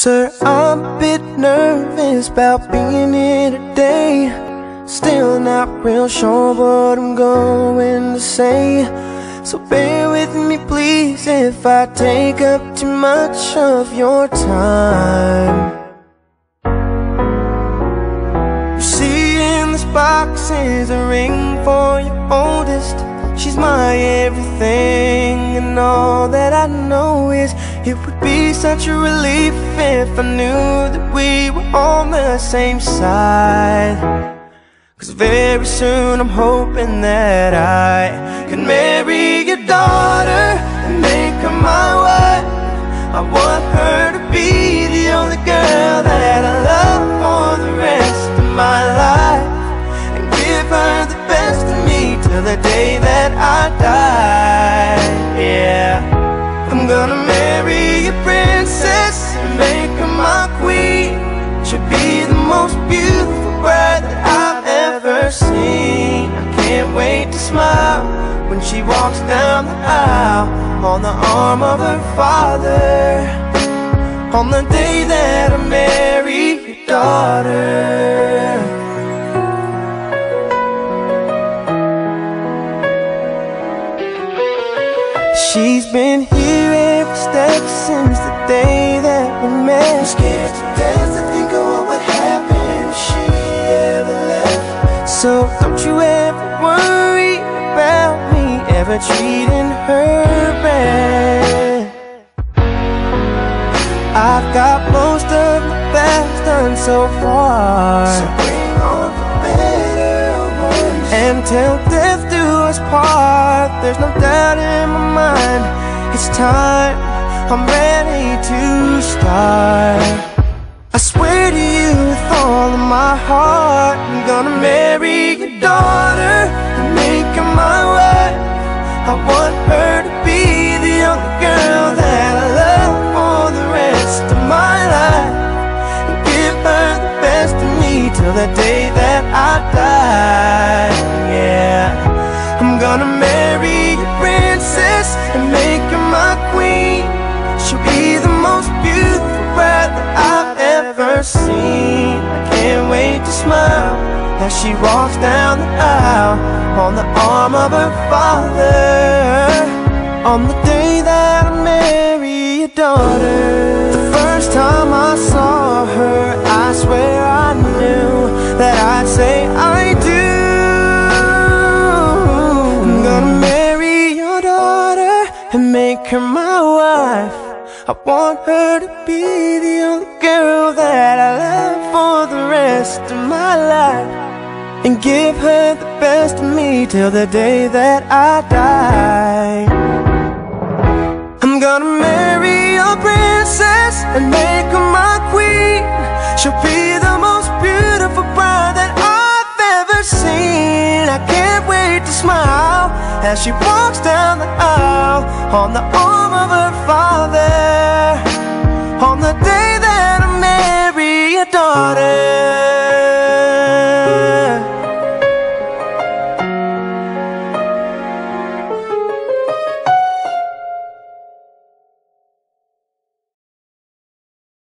Sir, I'm a bit nervous about being here today. Still not real sure what I'm going to say. So bear with me please if I take up too much of your time. You see in this box is a ring for your oldest. She's my everything, and all that I know is it would be such a relief if I knew that we were on the same side. 'Cause very soon I'm hoping that I can marry your daughter and make her my wife. I want her to be the only girl that I love for the rest of my life, and give her the best of me till the day that I die. Yeah, I'm gonna marry a princess and make her my queen. She'll be the most beautiful bride that I've ever seen. I can't wait to smile when she walks down the aisle on the arm of her father, on the day that I marry your daughter. She's been here every step since the day that we met. I'm scared to death to think of what would happen if she ever left. So don't you ever worry about me ever treating her bad. I've got most of the best done so far, so bring on the better ones, and till death do us part. There's no doubt in my mind, it's time, I'm ready to start. I swear to you with all of my heart, I'm gonna marry your daughter and make her my wife. I want her to be the only girl that I love for the rest of my life, and give her the best of me till the day that I die. Yeah, I'm gonna marry your princess and make her my queen. She'll be the most beautiful bride that I've ever seen. I can't wait to smile as she walks down the aisle on the arm of her father, on the day that I marry your daughter. The first time I saw her, I swear I knew that I'd say I do. I'm gonna marry your daughter and make her my wife. I want her to be the only girl that I love for the rest of my life, and give her the best of me till the day that I die. I'm gonna marry a princess and make her my queen. She'll be the most beautiful bride that I've ever seen. I can't wait to smile as she walks down the aisle on the arm of her father, on the day that I marry your daughter.